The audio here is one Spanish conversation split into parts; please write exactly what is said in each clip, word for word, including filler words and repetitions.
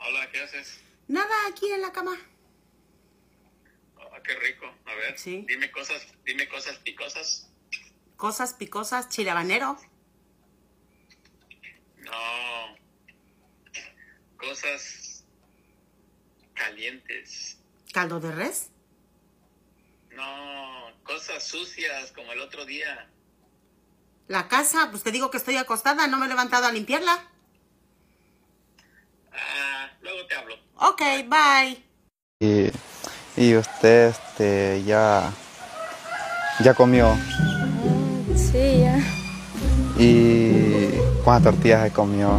Hola, ¿qué haces? Nada, aquí en la cama. Oh, qué rico. A ver, sí. dime cosas, dime cosas picosas. Cosas picosas, chile habanero. No. Cosas calientes. ¿Caldo de res? No, cosas sucias como el otro día. La casa, pues te digo que estoy acostada, no me he levantado a limpiarla. Ah, luego te hablo. Ok, bye. Y, y usted este, ya, ya comió. Sí, ya. ¿Y cuántas tortillas se comió?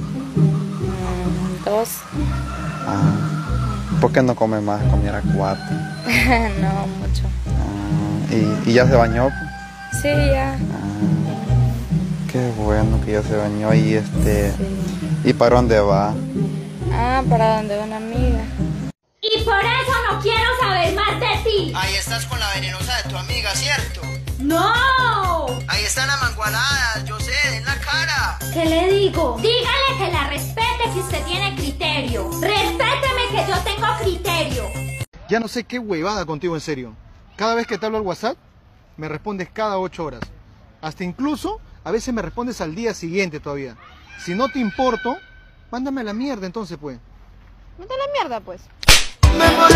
Mm, dos. Ah, ¿por qué no come más? Comiera cuatro. No, mucho. Ah, ¿y, ¿Y ya se bañó? Sí, ya. Ah, qué bueno que ya se bañó. ¿Y este, Sí. ¿y para dónde va? Ah, para donde una amiga. Y por eso no quiero saber más de ti. Ahí estás con la venenosa de tu amiga, ¿cierto? ¡No! Ahí están amangualadas, yo sé, en la cara. ¿Qué le digo? Dígale que la respete si usted tiene criterio. Respéteme que yo tengo criterio. Ya no sé qué huevada contigo, en serio. Cada vez que te hablo al WhatsApp, me respondes cada ocho horas. Hasta incluso, a veces me respondes al día siguiente todavía. Si no te importo, mándame a la mierda entonces, pues. Vete a la mierda, pues. Me